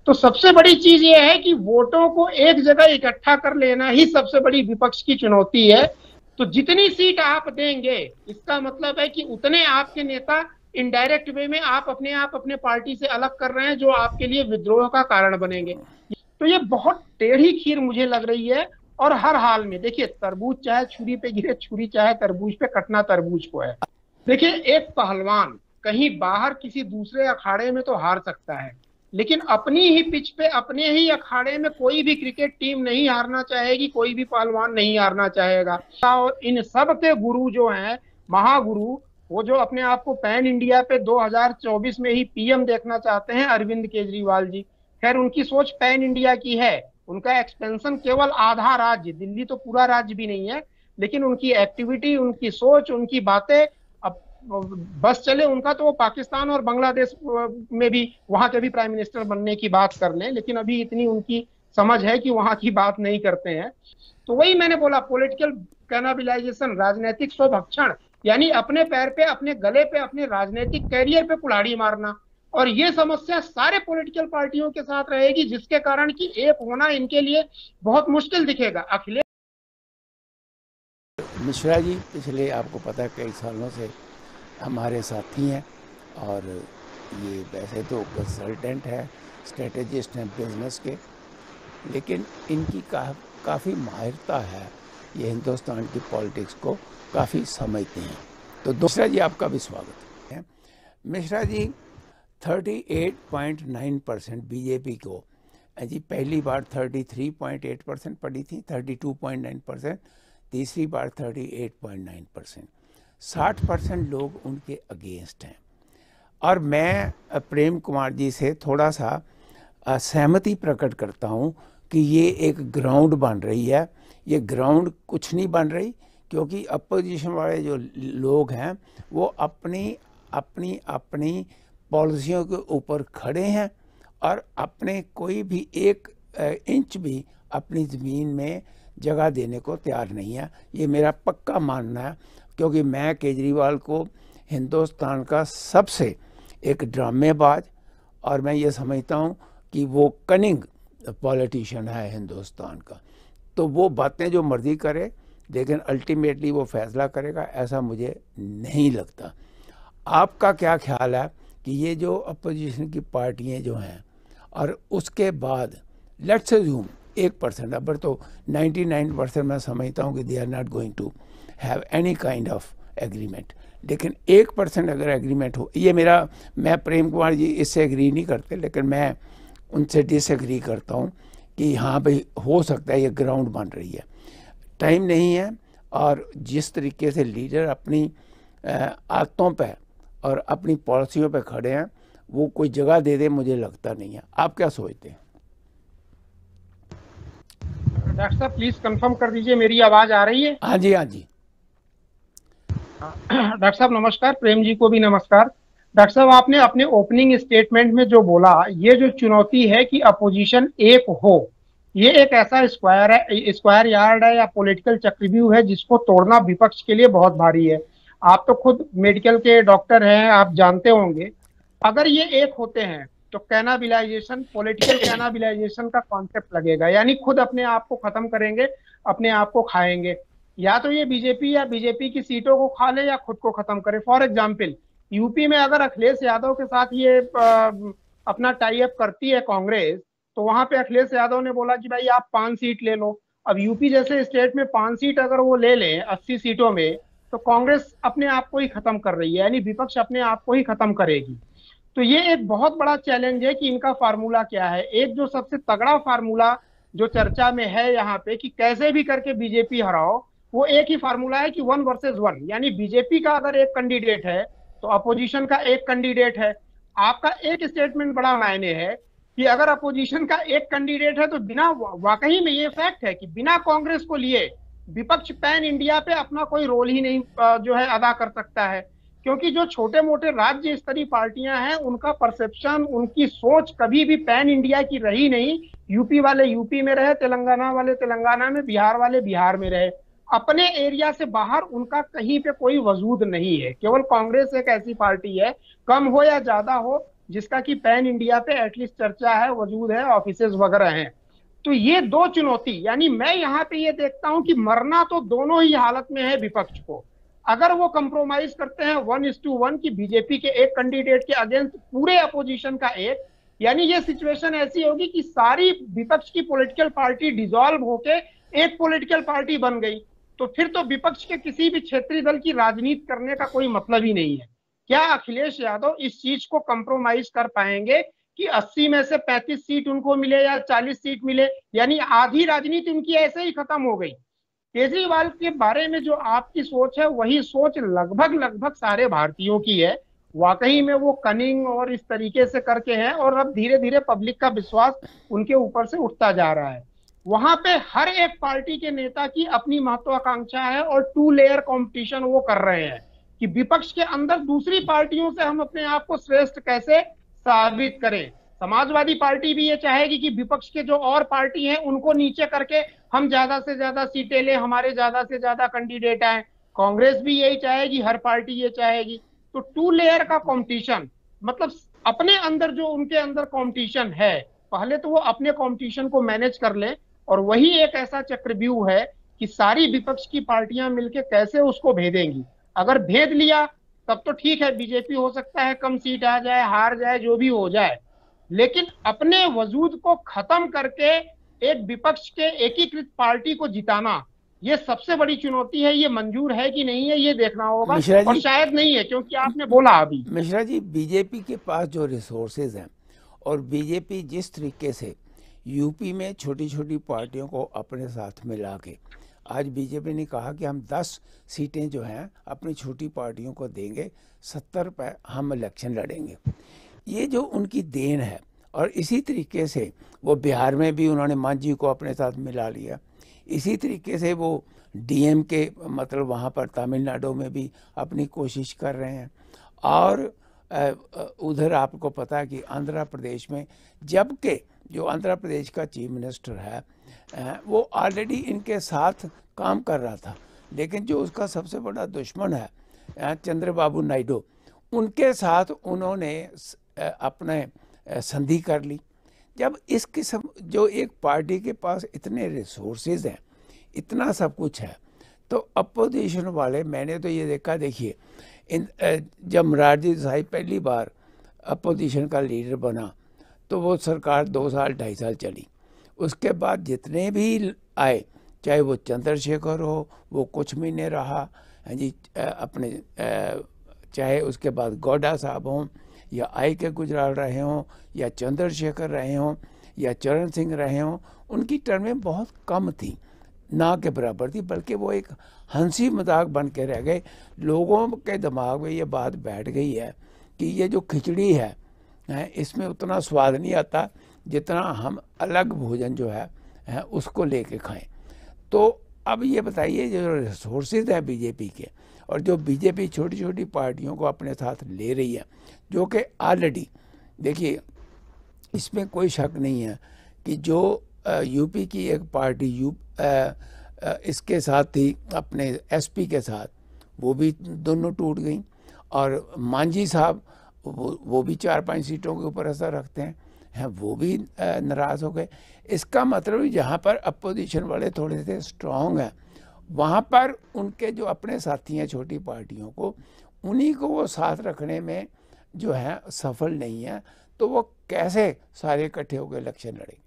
तो सबसे बड़ी चीज ये है कि वोटों को एक जगह इकट्ठा कर लेना ही सबसे बड़ी विपक्ष की चुनौती है। तो जितनी सीट आप देंगे, इसका मतलब है कि उतने आपके नेता इनडायरेक्ट वे में आप अपने पार्टी से अलग कर रहे हैं, जो आपके लिए विद्रोह का कारण बनेंगे। तो ये बहुत टेढ़ी खीर मुझे लग रही है। और हर हाल में देखिए, तरबूज चाहे छुरी पे गिरे, छुरी चाहे तरबूज पे, कटना तरबूज को है। देखिए, एक पहलवान कहीं बाहर किसी दूसरे अखाड़े में तो हार सकता है, लेकिन अपनी ही पिच पे, अपने ही अखाड़े में कोई भी क्रिकेट टीम नहीं हारना चाहेगी, कोई भी पहलवान नहीं हारना चाहेगा। और इन सब के गुरु जो हैं, महागुरु, वो जो अपने आप को पैन इंडिया पे 2024 में ही पीएम देखना चाहते हैं, अरविंद केजरीवाल जी। खैर, उनकी सोच पैन इंडिया की है। उनका एक्सपेंशन केवल आधा राज्य, दिल्ली तो पूरा राज्य भी नहीं है, लेकिन उनकी एक्टिविटी, उनकी सोच, उनकी बातें, अब बस चले उनका तो वो पाकिस्तान और बांग्लादेश में भी वहां के भी प्राइम मिनिस्टर बनने की बात कर लें, लेकिन अभी इतनी उनकी समझ है कि वहां की बात नहीं करते हैं। तो वही मैंने बोला, पॉलिटिकल कैनाबिलाइजेशन, राजनीतिक स्वभक्षण, यानी अपने पैर पे, अपने गले पे, अपने राजनीतिक कैरियर पे कुल्हाड़ी मारना। और ये समस्या सारे पॉलिटिकल पार्टियों के साथ रहेगी, जिसके कारण कि एक होना इनके लिए बहुत मुश्किल दिखेगा। अखिलेश मिश्रा जी पिछले, आपको पता है, कई सालों से हमारे साथी हैं और ये वैसे तो कंसल्टेंट है, स्ट्रेटेजिस्ट हैं बिजनेस के, लेकिन इनकी काफ़ी माहिरता है। ये हिंदुस्तान की पॉलिटिक्स को काफ़ी समझते हैं। तो मिश्रा जी, आपका भी स्वागत है। मिश्रा जी, 38.9% बीजेपी को जी पहली बार 33.8% पड़ी थी, 32.9%, तीसरी बार 38.9%, 60% लोग उनके अगेंस्ट हैं। और मैं प्रेम कुमार जी से थोड़ा सा सहमति प्रकट करता हूं कि ये एक ग्राउंड बन रही है। ये ग्राउंड कुछ नहीं बन रही, क्योंकि अपोजिशन वाले जो लोग हैं वो अपनी अपनी अपनी पॉलिसियों के ऊपर खड़े हैं और अपने कोई भी एक इंच भी अपनी ज़मीन में जगह देने को तैयार नहीं है। ये मेरा पक्का मानना है, क्योंकि मैं केजरीवाल को हिंदुस्तान का सबसे एक ड्रामेबाज, और मैं ये समझता हूँ कि वो कनिंग पॉलिटिशियन है हिंदुस्तान का। तो वो बातें जो मर्जी करे, लेकिन अल्टीमेटली वो फैसला करेगा, ऐसा मुझे नहीं लगता। आपका क्या ख्याल है कि ये जो अपोजिशन की पार्टियां जो हैं, और उसके बाद लेट्स अज्यूम 1%, अब तो 99% मैं समझता हूँ कि they are not going to have any kind of agreement, लेकिन 1% अगर एग्रीमेंट हो, ये मेरा, मैं प्रेम कुमार जी इससे एग्री नहीं करते, लेकिन मैं उनसे डिसएग्री करता हूँ कि हाँ भाई, हो सकता है ये ग्राउंड बन रही है। टाइम नहीं है, और जिस तरीके से लीडर अपनी आदतों पे और अपनी पॉलिसियों पे खड़े हैं, वो कोई जगह दे दे, मुझे लगता नहीं है। आप क्या सोचते हैं? डॉक्टर साहब प्लीज कंफर्म कर दीजिए, मेरी आवाज आ रही है? हाँ जी, हाँ जी। डॉक्टर साहब नमस्कार, प्रेम जी को भी नमस्कार। डॉक्टर साहब, आपने अपने ओपनिंग स्टेटमेंट में जो बोला, ये जो चुनौती है कि अपोजिशन एक हो, ये एक ऐसा स्क्वायर यार्ड है या पॉलिटिकल चक्रव्यूह है जिसको तोड़ना विपक्ष के लिए बहुत भारी है। आप तो खुद मेडिकल के डॉक्टर हैं, आप जानते होंगे। अगर ये एक होते हैं तो कैनाबिलाइजेशन, पॉलिटिकल कैनाबिलाइजेशन का कॉन्सेप्ट लगेगा, यानी खुद अपने आप को खत्म करेंगे, अपने आप को खाएंगे। या तो ये बीजेपी या बीजेपी की सीटों को खा ले या खुद को खत्म करे। फॉर एग्जाम्पल, यूपी में अगर अखिलेश यादव के साथ ये अपना टाई अप करती है कांग्रेस, तो वहां पे अखिलेश यादव ने बोला कि भाई आप 5 सीट ले लो। अब यूपी जैसे स्टेट में 5 सीट अगर वो ले लें 80 सीटों में, तो कांग्रेस अपने आप को ही खत्म कर रही है, यानी विपक्ष अपने आप को ही खत्म करेगी। तो ये एक बहुत बड़ा चैलेंज है कि इनका फार्मूला क्या है। एक जो सबसे तगड़ा फार्मूला जो चर्चा में है यहाँ पे कि कैसे भी करके बीजेपी हराओ, वो एक ही फार्मूला है कि 1 वर्सेस 1, यानी बीजेपी का अगर एक कैंडिडेट है तो अपोजिशन का एक कैंडिडेट है। आपका एक स्टेटमेंट बड़ा मायने है कि अगर अपोजिशन का एक कैंडिडेट है तो बिना, वाकई में ये फैक्ट है कि बिना कांग्रेस को लिए विपक्ष पैन इंडिया पे अपना कोई रोल ही नहीं जो है अदा कर सकता है। क्योंकि जो छोटे मोटे राज्य स्तरीय पार्टियां हैं, उनका परसेप्शन, उनकी सोच कभी भी पैन इंडिया की रही नहीं। यूपी वाले यूपी में रहे, तेलंगाना वाले तेलंगाना में, बिहार वाले बिहार में रहे, अपने एरिया से बाहर उनका कहीं पे कोई वजूद नहीं है। केवल कांग्रेस एक ऐसी पार्टी है, कम हो या ज्यादा हो, जिसका कि पैन इंडिया पे एटलीस्ट चर्चा है, वजूद है, ऑफिसेज वगैरह हैं। तो ये दो चुनौती, यानी मैं यहाँ पे ये देखता हूं कि मरना तो दोनों ही हालत में है विपक्ष को। अगर वो कंप्रोमाइज करते हैं 1:1 की बीजेपी के एक कैंडिडेट के अगेंस्ट पूरे अपोजिशन का एक, यानी ये सिचुएशन ऐसी होगी कि सारी विपक्ष की पॉलिटिकल पार्टी डिसॉल्व होके एक पॉलिटिकल पार्टी बन गई, तो फिर तो विपक्ष के किसी भी क्षेत्रीय दल की राजनीति करने का कोई मतलब ही नहीं है। क्या अखिलेश यादव इस चीज को कंप्रोमाइज कर पाएंगे कि 80 में से 35 सीट उनको मिले या 40 सीट मिले, यानी आधी राजनीति उनकी ऐसे ही खत्म हो गई। केजरीवाल के बारे में जो आपकी सोच है वही सोच लगभग लगभग सारे भारतीयों की है। वाकई में वो कनिंग और इस तरीके से करके हैं, और अब धीरे धीरे पब्लिक का विश्वास उनके ऊपर से उठता जा रहा है। वहां पे हर एक पार्टी के नेता की अपनी महत्वाकांक्षा है और 2 लेयर कंपटीशन वो कर रहे हैं कि विपक्ष के अंदर दूसरी पार्टियों से हम अपने आप को श्रेष्ठ कैसे साबित करें। समाजवादी पार्टी भी ये चाहेगी कि विपक्ष के जो और पार्टी हैं उनको नीचे करके हम ज्यादा से ज्यादा सीटें ले, हमारे ज्यादा से ज्यादा कैंडिडेट आए। कांग्रेस भी यही चाहेगी, हर पार्टी ये चाहेगी। तो 2 लेयर का कंपटीशन, मतलब अपने अंदर जो उनके अंदर कंपटीशन है, पहले तो वो अपने कंपटीशन को मैनेज कर ले, और वही एक ऐसा चक्रव्यूह है कि सारी विपक्ष की पार्टियां मिलकर कैसे उसको भेदेंगी। अगर भेद लिया तब तो ठीक है, बीजेपी हो सकता है कम सीट आ जाए, हार जाए, जो भी हो जाए, लेकिन अपने वजूद को खत्म करके एक विपक्ष के एकीकृत पार्टी को जिताना, ये सबसे बड़ी चुनौती है। ये मंजूर है कि नहीं है ये देखना होगा, और शायद नहीं है, क्योंकि आपने बोला अभी मिश्रा जी, बीजेपी के पास जो रिसोर्सेज हैं और बीजेपी जिस तरीके से यूपी में छोटी छोटी पार्टियों को अपने साथ मिला के, आज बीजेपी ने कहा कि हम 10 सीटें जो हैं अपनी छोटी पार्टियों को देंगे, 70 पे हम इलेक्शन लड़ेंगे। ये जो उनकी देन है, और इसी तरीके से वो बिहार में भी उन्होंने मांझी को अपने साथ मिला लिया। इसी तरीके से वो डीएम के मतलब वहाँ पर तमिलनाडु में भी अपनी कोशिश कर रहे हैं। और उधर आपको पता है कि आंध्र प्रदेश में, जबकि जो आंध्र प्रदेश का चीफ मिनिस्टर है वो ऑलरेडी इनके साथ काम कर रहा था, लेकिन जो उसका सबसे बड़ा दुश्मन है चंद्रबाबू नायडू, उनके साथ उन्होंने अपने संधि कर ली। जब इस किस्म जो एक पार्टी के पास इतने रिसोर्सेज हैं, इतना सब कुछ है, तो अपोजिशन वाले, मैंने तो ये देखा, देखिए जब मोरारजी देसाई पहली बार अपोजिशन का लीडर बना तो वो सरकार 2 साल 2.5 साल चली। उसके बाद जितने भी आए, चाहे वो चंद्रशेखर हो, वो कुछ महीने रहा जी अपने, चाहे उसके बाद गौडा साहब हों, या आई के गुजराल रहे हों, या चंद्रशेखर रहे हों, या चरण सिंह रहे हों, उनकी टर्में बहुत कम थी, ना के बराबर थी, बल्कि वो एक हंसी मजाक बन के रह गए। लोगों के दिमाग में ये बात बैठ गई है कि ये जो खिचड़ी है इसमें उतना स्वाद नहीं आता जितना हम अलग भोजन जो है उसको लेके खाएं। तो अब ये बताइए, जो रिसोर्सेज है बीजेपी के, और जो बीजेपी छोटी छोटी पार्टियों को अपने साथ ले रही है, जो कि ऑलरेडी देखिए इसमें कोई शक नहीं है कि जो यूपी की एक पार्टी इसके साथ थी अपने एसपी के साथ, वो भी दोनों टूट गई, और मांझी साहब वो भी 4-5 सीटों के ऊपर असर रखते हैं, वो भी नाराज़ हो गए। इसका मतलब जहाँ पर अपोजिशन वाले थोड़े से स्ट्रॉन्ग हैं, वहाँ पर उनके जो अपने साथी हैं छोटी पार्टियों को, उन्हीं को वो साथ रखने में जो है सफल नहीं है, तो वो कैसे सारे इकट्ठे होकर इलेक्शन लड़ेंगे।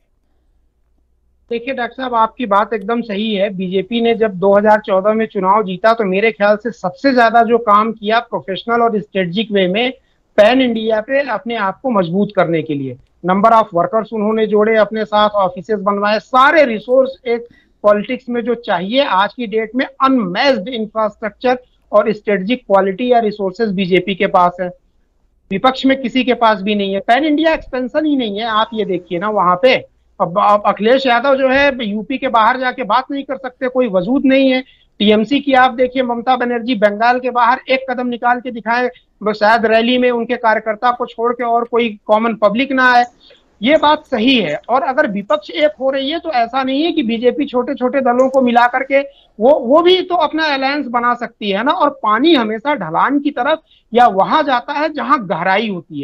देखिए डॉक्टर साहब, आपकी बात एकदम सही है। बीजेपी ने जब 2014 में चुनाव जीता तो मेरे ख्याल से सबसे ज्यादा जो काम किया प्रोफेशनल और स्ट्रेटेजिक वे में, पैन इंडिया पे अपने आप को मजबूत करने के लिए नंबर ऑफ वर्कर्स उन्होंने जोड़े अपने साथ, ऑफिसेज बनवाए, सारे रिसोर्स एक पॉलिटिक्स में जो चाहिए आज की डेट में, अनमैच्ड इंफ्रास्ट्रक्चर और स्ट्रेटेजिक क्वालिटी या रिसोर्सेज बीजेपी के पास है, विपक्ष में किसी के पास भी नहीं है। पैन इंडिया एक्सपेंशन ही नहीं है, आप ये देखिए ना वहां पे। अब अखिलेश यादव जो है यूपी के बाहर जाके बात नहीं कर सकते, कोई वजूद नहीं है। टीएमसी की आप देखिए, ममता बनर्जी बंगाल के बाहर एक कदम निकाल के दिखाए, शायद रैली में उनके कार्यकर्ता को छोड़ के और कोई कॉमन पब्लिक ना आए। ये बात सही है। और अगर विपक्ष एक हो रही है तो ऐसा नहीं है कि बीजेपी छोटे छोटे दलों को मिला करके वो भी तो अपना अलायंस बना सकती है ना। और पानी हमेशा ढलान की तरफ या वहां जाता है जहां गहराई होती है।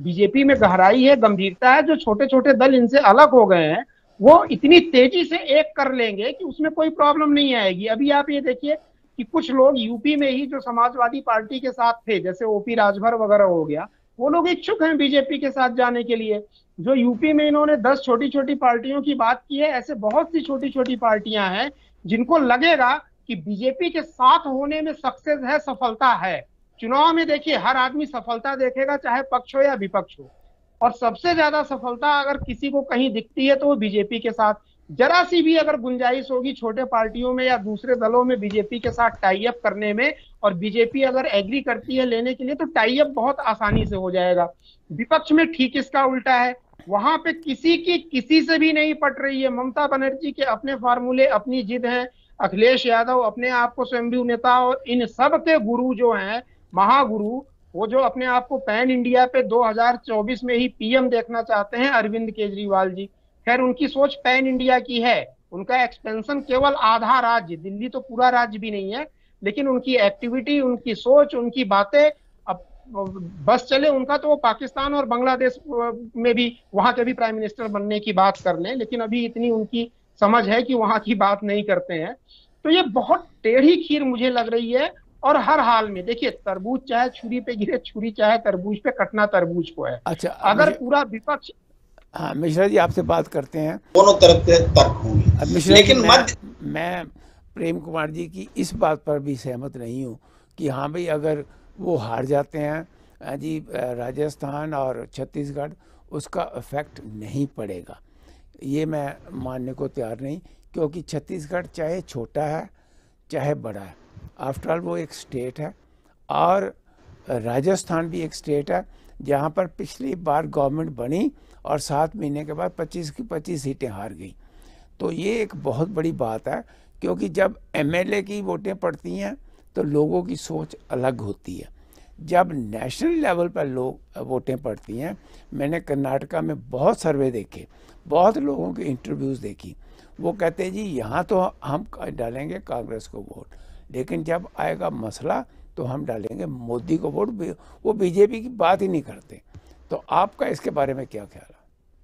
बीजेपी में गहराई है, गंभीरता है, जो छोटे छोटे दल इनसे अलग हो गए हैं वो इतनी तेजी से एक कर लेंगे कि उसमें कोई प्रॉब्लम नहीं आएगी। अभी आप ये देखिए कि कुछ लोग यूपी में ही जो समाजवादी पार्टी के साथ थे, जैसे ओपी राजभर वगैरह हो गया, वो लोग इच्छुक हैं बीजेपी के साथ जाने के लिए। जो यूपी में इन्होंने 10 छोटी छोटी पार्टियों की बात की है, ऐसे बहुत सी छोटी छोटी पार्टियां हैं जिनको लगेगा कि बीजेपी के साथ होने में सक्सेस है, सफलता है। चुनाव में देखिए हर आदमी सफलता देखेगा, चाहे पक्ष हो या विपक्ष हो, और सबसे ज्यादा सफलता अगर किसी को कहीं दिखती है तो वो बीजेपी के साथ। जरा सी भी अगर गुंजाइश होगी छोटे पार्टियों में या दूसरे दलों में बीजेपी के साथ टाई अप करने में, और बीजेपी अगर एग्री करती है लेने के लिए, तो टाई अप बहुत आसानी से हो जाएगा। विपक्ष में ठीक इसका उल्टा है, वहां पे किसी की किसी से भी नहीं पट रही है। ममता बनर्जी के अपने फार्मूले, अपनी जिद है, अखिलेश यादव अपने आप को स्वयंभू नेता, और इन सब के गुरु जो हैं, महागुरु, वो जो अपने आप को पैन इंडिया पे 2024 में ही पीएम देखना चाहते हैं, अरविंद केजरीवाल जी। खैर उनकी सोच पैन इंडिया की है, उनका एक्सपेंशन केवल आधा राज्य, दिल्ली तो पूरा राज्य भी नहीं है, लेकिन उनकी एक्टिविटी, उनकी सोच, उनकी बातें, अब बस चले उनका तो वो पाकिस्तान और बांग्लादेश में भी वहां के भी प्राइम मिनिस्टर बनने की बात कर लें, लेकिन अभी इतनी उनकी समझ है कि वहां की बात नहीं करते हैं। तो ये बहुत टेढ़ी खीर मुझे लग रही है। और हर हाल में देखिए, तरबूज चाहे छुरी पे गिरे, छुरी चाहे तरबूज पे, कटना तरबूज को है। अच्छा, अगर पूरा विपक्ष, हाँ मिश्रा जी आपसे बात करते हैं, दोनों तरफ से तर्क होंगे, लेकिन मैं प्रेम कुमार जी की इस बात पर भी सहमत नहीं हूँ कि हाँ भाई अगर वो हार जाते हैं जी राजस्थान और छत्तीसगढ़, उसका इफेक्ट नहीं पड़ेगा, ये मैं मानने को तैयार नहीं। क्योंकि छत्तीसगढ़ चाहे छोटा है चाहे बड़ा है, आफ्टर ऑल वो एक स्टेट है, और राजस्थान भी एक स्टेट है जहाँ पर पिछली बार गवर्नमेंट बनी और 7 महीने के बाद 25 की 25 सीटें हार गई। तो ये एक बहुत बड़ी बात है, क्योंकि जब एमएलए की वोटें पड़ती हैं तो लोगों की सोच अलग होती है। जब नेशनल लेवल पर लोग वोटें पड़ती हैं, मैंने कर्नाटका में बहुत सर्वे देखे, बहुत लोगों के इंटरव्यूज़ देखी, वो कहते हैं जी यहाँ तो हम डालेंगे कांग्रेस को वोट, लेकिन जब आएगा मसला तो हम डालेंगे मोदी को वोट, वो बीजेपी की बात ही नहीं करते। तो आपका इसके बारे में क्या ख्याल है?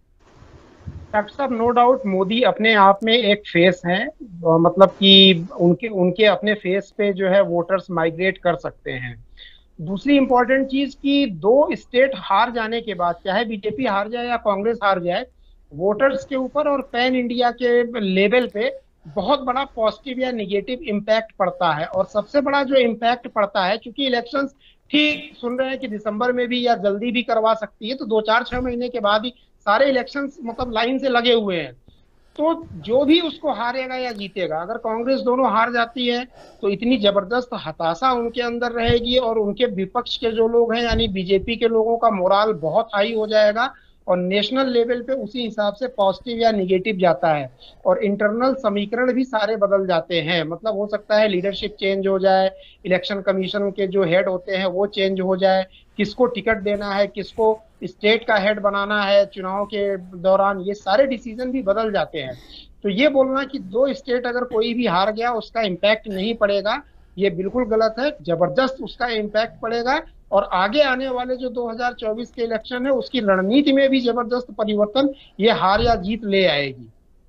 डॉक्टर साहब, नो डाउट मोदी अपने आप में एक फेस है, मतलब कि उनके उनके अपने फेस पे जो है वोटर्स माइग्रेट कर सकते हैं। दूसरी इंपॉर्टेंट चीज कि 2 स्टेट हार जाने के बाद, चाहे बीजेपी हार जाए या कांग्रेस हार जाए, वोटर्स के ऊपर और पैन इंडिया के लेवल पे बहुत बड़ा पॉजिटिव या निगेटिव इम्पैक्ट पड़ता है। और सबसे बड़ा जो इम्पैक्ट पड़ता है, क्योंकि इलेक्शंस ठीक सुन रहे हैं कि दिसंबर में भी या जल्दी भी करवा सकती है, तो 2-4-6 महीने के बाद ही सारे इलेक्शंस मतलब लाइन से लगे हुए हैं। तो जो भी उसको हारेगा या जीतेगा, अगर कांग्रेस दोनों हार जाती है तो इतनी जबरदस्त हताशा उनके अंदर रहेगी, और उनके विपक्ष के जो लोग हैं यानी बीजेपी के लोगों का मोराल बहुत हाई हो जाएगा, और नेशनल लेवल पे उसी हिसाब से पॉजिटिव या निगेटिव जाता है। और इंटरनल समीकरण भी सारे बदल जाते हैं, मतलब हो सकता है लीडरशिप चेंज हो जाए, इलेक्शन कमीशन के जो हेड होते हैं वो चेंज हो जाए, किसको टिकट देना है, किसको स्टेट का हेड बनाना है चुनाव के दौरान, ये सारे डिसीजन भी बदल जाते हैं। तो ये बोलना कि 2 स्टेट अगर कोई भी हार गया उसका इम्पैक्ट नहीं पड़ेगा, ये बिल्कुल गलत है। जबरदस्त उसका इम्पैक्ट पड़ेगा, और आगे आने वाले जो 2024 के इलेक्शन है उसकी रणनीति में भी जबरदस्त परिवर्तन ये हार या जीत ले आएगी।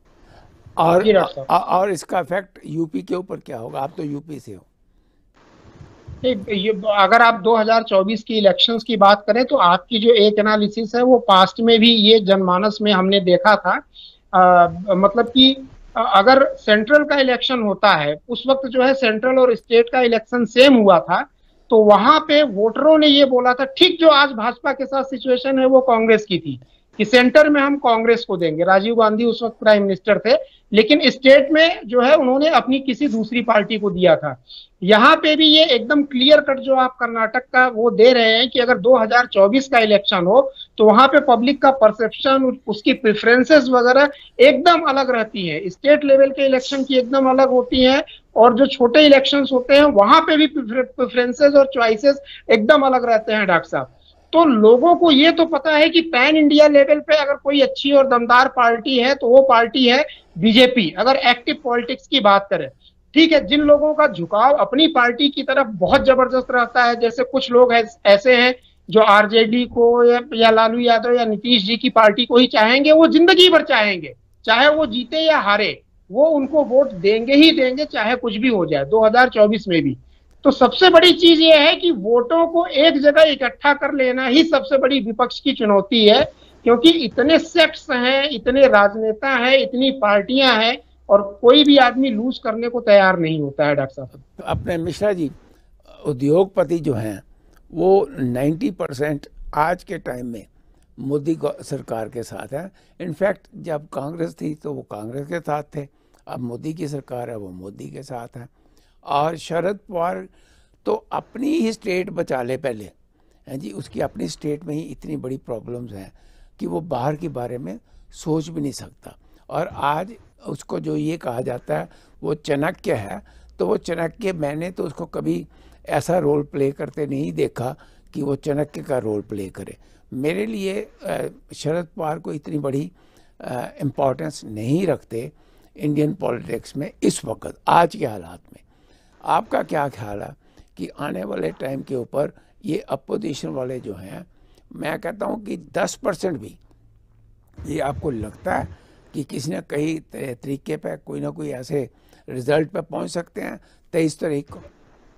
और इसका इफेक्ट यूपी के ऊपर क्या होगा? आप तो यूपी से हो। अगर आप 2024 की इलेक्शंस की बात करें तो आपकी जो एक एनालिसिस है वो पास्ट में भी ये जनमानस में हमने देखा था। मतलब कि अगर सेंट्रल का इलेक्शन होता है, उस वक्त जो है सेंट्रल और स्टेट का इलेक्शन सेम हुआ था, तो वहां पे वोटरों ने ये बोला था, ठीक जो आज भाजपा के साथ सिचुएशन है वो कांग्रेस की थी, कि सेंटर में हम कांग्रेस को देंगे। राजीव गांधी उस वक्त प्राइम मिनिस्टर थे, लेकिन स्टेट में जो है उन्होंने अपनी किसी दूसरी पार्टी को दिया था। यहाँ पे भी ये एकदम क्लियर कट जो आप कर्नाटक का वो दे रहे हैं कि अगर 2024 का इलेक्शन हो तो वहां पे पब्लिक का परसेप्शन, उसकी प्रेफरेंसेस वगैरह एकदम अलग रहती है, स्टेट लेवल के इलेक्शन की एकदम अलग होती है, और जो छोटे इलेक्शंस होते हैं वहां पे भी प्रेफरेंसेस और चॉइसेस एकदम अलग रहते हैं डॉक्टर साहब। तो लोगों को ये तो पता है कि पैन इंडिया लेवल पे अगर कोई अच्छी और दमदार पार्टी है तो वो पार्टी है बीजेपी, अगर एक्टिव पॉलिटिक्स की बात करें। ठीक है, जिन लोगों का झुकाव अपनी पार्टी की तरफ बहुत जबरदस्त रहता है, जैसे कुछ लोग ऐसे हैं जो आरजेडी को या लालू यादव या नीतीश जी की पार्टी को ही चाहेंगे, वो जिंदगी भर चाहेंगे, चाहे वो जीते या हारे, वो उनको वोट देंगे ही देंगे, चाहे कुछ भी हो जाए 2024 में भी। तो सबसे बड़ी चीज ये है कि वोटों को एक जगह इकट्ठा कर लेना ही सबसे बड़ी विपक्ष की चुनौती है, क्योंकि इतने सेक्ट्स हैं, इतने राजनेता हैं, इतनी पार्टियां हैं, और कोई भी आदमी लूज करने को तैयार नहीं होता है। डॉक्टर साहब, अपने मिश्रा जी, उद्योगपति जो हैं वो 90% आज के टाइम में मोदी सरकार के साथ है। इनफैक्ट जब कांग्रेस थी तो वो कांग्रेस के साथ थे, अब मोदी की सरकार है वो मोदी के साथ है। और शरद पवार तो अपनी ही स्टेट बचा ले पहले, हैं जी, उसकी अपनी स्टेट में ही इतनी बड़ी प्रॉब्लम्स हैं कि वो बाहर के बारे में सोच भी नहीं सकता। और आज उसको जो ये कहा जाता है वो चाणक्य है, तो वो चाणक्य, मैंने तो उसको कभी ऐसा रोल प्ले करते नहीं देखा कि वो चाणक्य का रोल प्ले करे। मेरे लिए शरद पवार को इतनी बड़ी इम्पोर्टेंस नहीं रखते इंडियन पॉलिटिक्स में इस वक्त, आज के हालात में। आपका क्या ख्याल है कि आने वाले टाइम के ऊपर ये अपोजिशन वाले जो हैं, मैं कहता हूँ कि 10% भी, ये आपको लगता है कि किसी न कहीं तरीके पे कोई ना कोई ऐसे रिजल्ट पे पहुंच सकते हैं 23 तारीख को?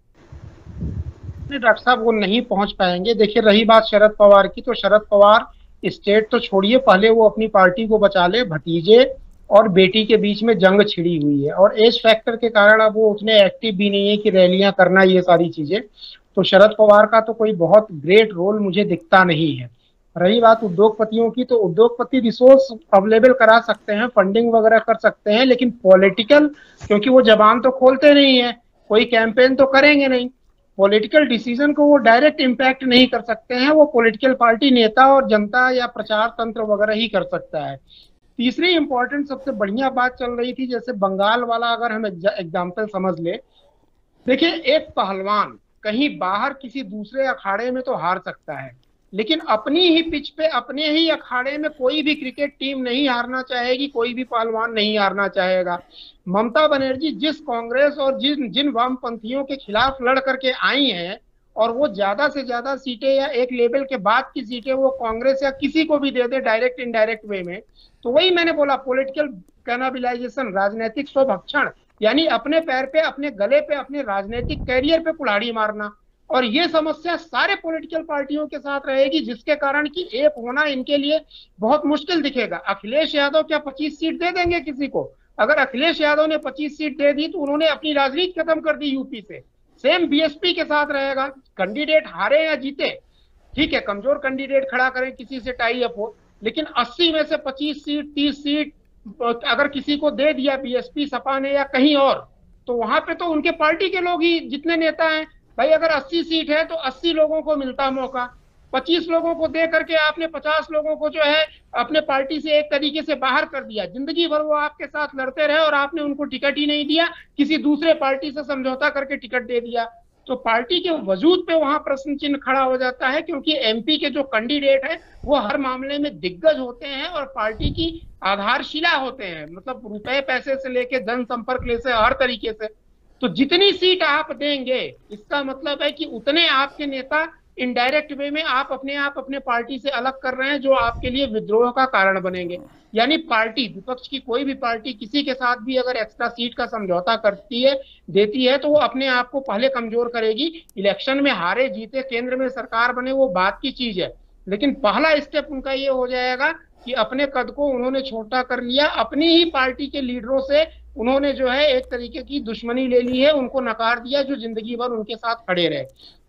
डॉक्टर साहब, वो नहीं पहुंच पाएंगे। देखिए, रही बात शरद पवार की, तो शरद पवार स्टेट तो छोड़िए, पहले वो अपनी पार्टी को बचा ले। भतीजे और बेटी के बीच में जंग छिड़ी हुई है, और एज फैक्टर के कारण अब वो उतने एक्टिव भी नहीं है कि रैलियां करना, ये सारी चीजें। तो शरद पवार का तो कोई बहुत ग्रेट रोल मुझे दिखता नहीं है। रही बात उद्योगपतियों की, तो उद्योगपति रिसोर्स अवेलेबल करा सकते हैं, फंडिंग वगैरह कर सकते हैं, लेकिन पॉलिटिकल, क्योंकि वो जबान तो खोलते नहीं है, कोई कैंपेन तो करेंगे नहीं, पॉलिटिकल डिसीजन को वो डायरेक्ट इम्पैक्ट नहीं कर सकते हैं। वो पॉलिटिकल पार्टी नेता और जनता या प्रचार तंत्र वगैरह ही कर सकता है। तीसरी इंपॉर्टेंट सबसे बढ़िया बात चल रही थी, जैसे बंगाल वाला अगर हम एग्जाम्पल समझ ले। देखिए, एक पहलवान कहीं बाहर किसी दूसरे अखाड़े में तो हार सकता है, लेकिन अपनी ही पिच पे, अपने ही अखाड़े में कोई भी क्रिकेट टीम नहीं हारना चाहेगी, कोई भी पहलवान नहीं हारना चाहेगा। ममता बनर्जी जिस कांग्रेस और जिन वामपंथियों के खिलाफ लड़ करके आई हैं, और वो ज्यादा से ज्यादा सीटें या एक लेवल के बाद की सीटें वो कांग्रेस या किसी को भी दे दे डायरेक्ट इनडायरेक्ट वे में, तो वही मैंने बोला, पॉलिटिकल कैनाबिलाइजेशन, राजनीतिक स्वभक्षण, यानी अपने पैर पे, अपने गले पे, अपने राजनीतिक कैरियर पे कुल्हाड़ी मारना। और ये समस्या सारे पॉलिटिकल पार्टियों के साथ रहेगी, जिसके कारण कि एक होना इनके लिए बहुत मुश्किल दिखेगा। अखिलेश यादव क्या 25 सीट दे देंगे किसी को? अगर अखिलेश यादव ने 25 सीट दे दी तो उन्होंने अपनी राजनीति खत्म कर दी यूपी से। सेम बीएसपी के साथ रहेगा, कैंडिडेट हारे या जीते, ठीक है, कमजोर कैंडिडेट खड़ा करें, किसी से टाई अप हो, लेकिन 80 में से 25 सीट, 30 सीट अगर किसी को दे दिया बीएसपी, सपा ने या कहीं और, तो वहां पे तो उनके पार्टी के लोग ही जितने नेता हैं भाई। अगर 80 सीट है तो 80 लोगों को मिलता मौका, 25 लोगों को दे करके आपने 50 लोगों को जो है अपने पार्टी से एक तरीके से बाहर कर दिया। जिंदगी भर वो आपके साथ लड़ते रहे और आपने उनको टिकट ही नहीं दिया, किसी दूसरे पार्टी से समझौता करके टिकट दे दिया। तो पार्टी के वजूद पे वहां प्रश्न चिन्ह खड़ा हो जाता है, क्योंकि एमपी के जो कैंडिडेट है वो हर मामले में दिग्गज होते हैं और पार्टी की आधारशिला होते हैं, मतलब रुपए पैसे से लेके जनसंपर्क ले से हर तरीके से। तो जितनी सीट आप देंगे, इसका मतलब है कि उतने आपके नेता इनडायरेक्ट वे में आप अपने पार्टी से अलग कर रहे हैं, जो आपके लिए विद्रोह का कारण बनेंगे। यानी पार्टी, विपक्ष की कोई भी पार्टी किसी के साथ भी अगर एक्स्ट्रा सीट का समझौता करती है, देती है, तो वो अपने आप को पहले कमजोर करेगी। इलेक्शन में हारे जीते, केंद्र में सरकार बने, वो बात की चीज है, लेकिन पहला स्टेप उनका ये हो जाएगा कि अपने कद को उन्होंने छोटा कर लिया, अपनी ही पार्टी के लीडरों से उन्होंने जो है एक तरीके की दुश्मनी ले ली है, उनको नकार दिया जो जिंदगी भर उनके साथ खड़े रहे।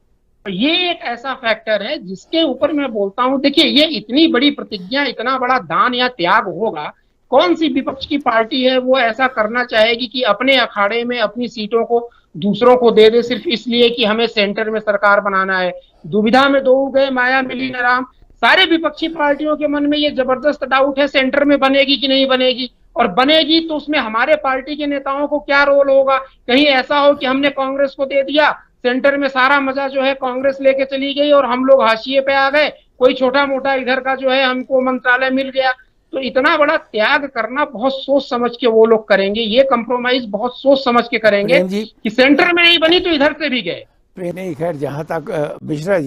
ये एक ऐसा फैक्टर है जिसके ऊपर मैं बोलता हूं, देखिए, ये इतनी बड़ी प्रतिज्ञा, इतना बड़ा दान या त्याग होगा, कौन सी विपक्ष की पार्टी है वो ऐसा करना चाहेगी कि अपने अखाड़े में अपनी सीटों को दूसरों को दे दे, सिर्फ इसलिए कि हमें सेंटर में सरकार बनाना है। दुविधा में दो गए, माया मिली न राम। सारे विपक्षी पार्टियों के मन में ये जबरदस्त डाउट है, सेंटर में बनेगी कि नहीं बनेगी, और बनेगी तो उसमें हमारे पार्टी के नेताओं को क्या रोल होगा। कहीं ऐसा हो कि हमने कांग्रेस को दे दिया, सेंटर में सारा मजा जो है कांग्रेस लेके चली गई और हम लोग हाशिए पे आ गए, कोई छोटा मोटा इधर का जो है हमको मंत्रालय मिल गया। तो इतना बड़ा त्याग करना बहुत सोच समझ के वो लोग करेंगे, ये कंप्रोमाइज बहुत सोच समझ के करेंगे कि सेंटर में नहीं बनी तो इधर से भी गए। नहीं, खैर, जहाँ तक मिश्रा जी,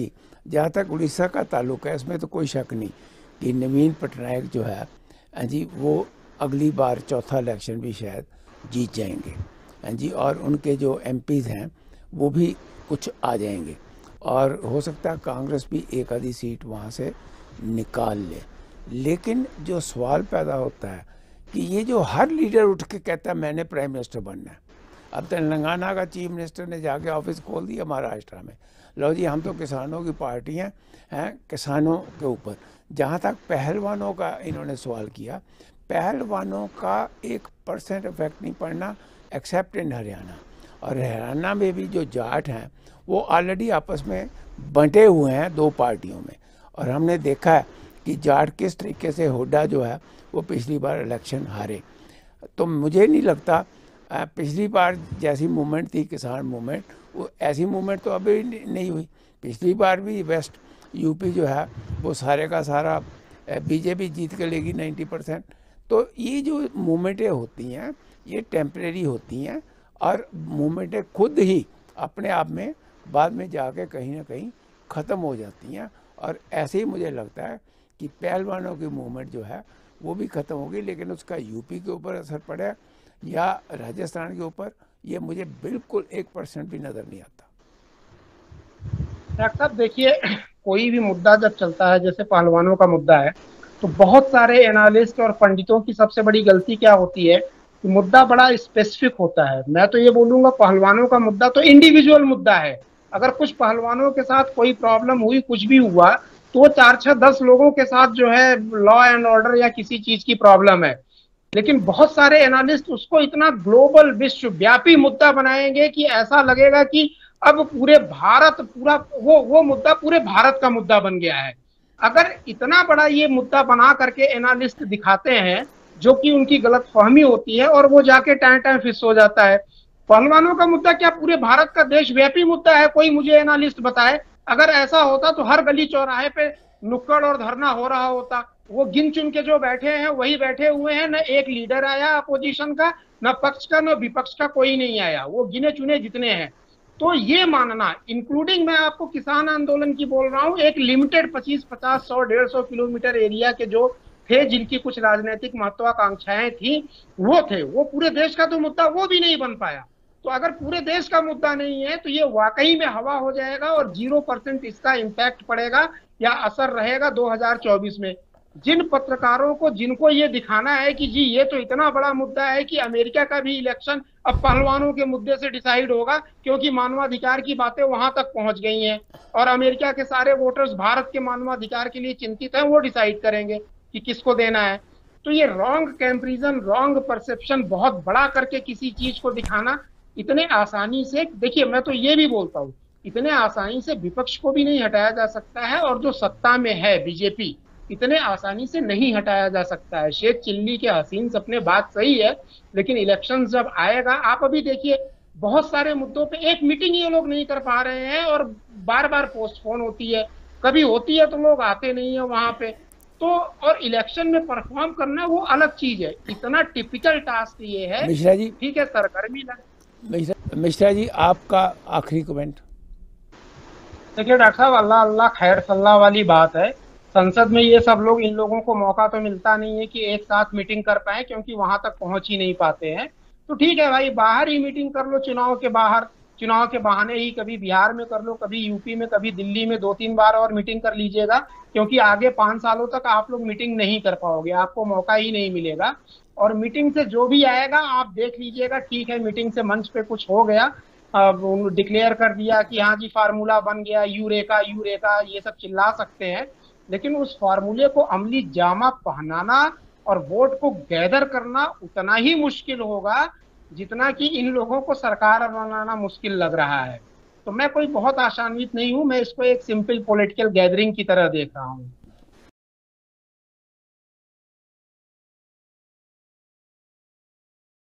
जहाँ तक उड़ीसा का ताल्लुक है, इसमें तो कोई शक नहीं कि नवीन पटनायक जो है जी वो अगली बार चौथा इलेक्शन भी शायद जीत जाएंगे जी, और उनके जो एमपीज़ हैं वो भी कुछ आ जाएंगे, और हो सकता है कांग्रेस भी एक आधी सीट वहाँ से निकाल ले। लेकिन जो सवाल पैदा होता है कि ये जो हर लीडर उठ के कहता है मैंने प्राइम मिनिस्टर बनना है। अब तेलंगाना का चीफ मिनिस्टर ने जाके ऑफिस खोल दिया महाराष्ट्र में, लो जी हम तो किसानों की पार्टी हैं, किसानों के ऊपर। जहाँ तक पहलवानों का इन्होंने सवाल किया, पहलवानों का 1% इफेक्ट नहीं पड़ना एक्सेप्ट इन हरियाणा, और हरियाणा में भी जो जाट हैं वो ऑलरेडी आपस में बंटे हुए हैं दो पार्टियों में, और हमने देखा है कि जाट किस तरीके से हुड्डा जो है वो पिछली बार इलेक्शन हारे। तो मुझे नहीं लगता पिछली बार जैसी मूवमेंट थी किसान मूवमेंट, वो ऐसी मूवमेंट तो अभी नहीं हुई। पिछली बार भी वेस्ट यूपी जो है वो सारे का सारा बीजेपी जीत के लेगी 90%। तो ये जो मूवमेंटें होती हैं ये टेम्परेरी होती हैं, और मूवमेंटें खुद ही अपने आप में बाद में जाके कहीं ना कहीं ख़त्म हो जाती हैं। और ऐसे ही मुझे लगता है कि पहलवानों की मूवमेंट जो है वो भी ख़त्म होगी, लेकिन उसका यूपी के ऊपर असर पड़े या राजस्थान के ऊपर, ये मुझे बिल्कुल 1% भी नज़र नहीं आता। डॉक्टर साहब देखिए, कोई भी मुद्दा जब चलता है, जैसे पहलवानों का मुद्दा है, तो बहुत सारे एनालिस्ट और पंडितों की सबसे बड़ी गलती क्या होती है कि मुद्दा बड़ा स्पेसिफिक होता है। मैं तो ये बोलूंगा पहलवानों का मुद्दा तो इंडिविजुअल मुद्दा है। अगर कुछ पहलवानों के साथ कोई प्रॉब्लम हुई, कुछ भी हुआ, तो वो 4-6-10 लोगों के साथ जो है लॉ एंड ऑर्डर या किसी चीज की प्रॉब्लम है। लेकिन बहुत सारे एनालिस्ट उसको इतना ग्लोबल विश्वव्यापी मुद्दा बनाएंगे कि ऐसा लगेगा कि अब पूरे भारत पूरा वो मुद्दा पूरे भारत का मुद्दा बन गया है। अगर इतना बड़ा ये मुद्दा बना करके एनालिस्ट दिखाते हैं, जो कि उनकी गलतफहमी होती है, और वो जाके टाइम टाइम फिस हो जाता है। पहलवानों का मुद्दा क्या पूरे भारत का देशव्यापी मुद्दा है? कोई मुझे एनालिस्ट बताए। अगर ऐसा होता तो हर गली चौराहे पे नुक्कड़ और धरना हो रहा होता। वो गिन चुन के जो बैठे हैं वही बैठे हुए हैं, न एक लीडर आया अपोजिशन का, न पक्ष का, न विपक्ष का, कोई नहीं आया। वो गिने चुने जितने हैं। तो ये मानना, इंक्लूडिंग मैं आपको किसान आंदोलन की बोल रहा हूँ, एक लिमिटेड 25, 50, 100, 150 किलोमीटर एरिया के जो थे, जिनकी कुछ राजनीतिक महत्वाकांक्षाएं थी, वो थे। वो पूरे देश का तो मुद्दा वो भी नहीं बन पाया। तो अगर पूरे देश का मुद्दा नहीं है तो ये वाकई में हवा हो जाएगा, और 0% इसका इम्पैक्ट पड़ेगा या असर रहेगा 2024 में। जिन पत्रकारों को, जिनको ये दिखाना है कि जी ये तो इतना बड़ा मुद्दा है कि अमेरिका का भी इलेक्शन अब पहलवानों के मुद्दे से डिसाइड होगा, क्योंकि मानवाधिकार की बातें वहां तक पहुंच गई हैं, और अमेरिका के सारे वोटर्स भारत के मानवाधिकार के लिए चिंतित हैं, वो डिसाइड करेंगे कि किसको देना है। तो ये रॉन्ग कंपैरिजन, रॉन्ग परसेप्शन बहुत बड़ा करके किसी चीज को दिखाना इतने आसानी से, देखिए मैं तो ये भी बोलता हूँ, इतने आसानी से विपक्ष को भी नहीं हटाया जा सकता है, और जो सत्ता में है बीजेपी, इतने आसानी से नहीं हटाया जा सकता है। शेख चिल्ली के हसीन सपने बात सही है, लेकिन इलेक्शन जब आएगा, आप अभी देखिए बहुत सारे मुद्दों पे एक मीटिंग ये लोग नहीं कर पा रहे हैं, और बार बार पोस्टपोन होती है। कभी होती है तो लोग आते नहीं है वहां पे। तो और इलेक्शन में परफॉर्म करना वो अलग चीज है। इतना टिपिकल टास्क ये है। मिश्रा जी, ठीक है, सरगर्मी मिश्रा जी आपका आखिरी कमेंट। देखिए डॉक्टर साहब, अल्लाह अल्लाह खैर सल्लाह वाली बात है। संसद में ये सब लोग, इन लोगों को मौका तो मिलता नहीं है कि एक साथ मीटिंग कर पाए, क्योंकि वहां तक पहुंच ही नहीं पाते हैं। तो ठीक है भाई, बाहर ही मीटिंग कर लो, चुनाव के बाहर, चुनाव के बहाने ही कभी बिहार में कर लो, कभी यूपी में, कभी दिल्ली में 2-3 बार और मीटिंग कर लीजिएगा, क्योंकि आगे 5 सालों तक आप लोग मीटिंग नहीं कर पाओगे, आपको मौका ही नहीं मिलेगा। और मीटिंग से जो भी आएगा आप देख लीजिएगा, ठीक है मीटिंग से मंच पे कुछ हो गया, डिक्लेयर कर दिया कि हाँ जी फार्मूला बन गया, यूरेका यूरेका, ये सब चिल्ला सकते हैं, लेकिन उस फार्मूले को अमली जामा पहनाना और वोट को गैदर करना उतना ही मुश्किल होगा जितना कि इन लोगों को सरकार बनाना मुश्किल लग रहा है। तो मैं कोई बहुत आशान्वित नहीं हूं, मैं इसको एक सिंपल पॉलिटिकल गैदरिंग की तरह देख रहा हूं।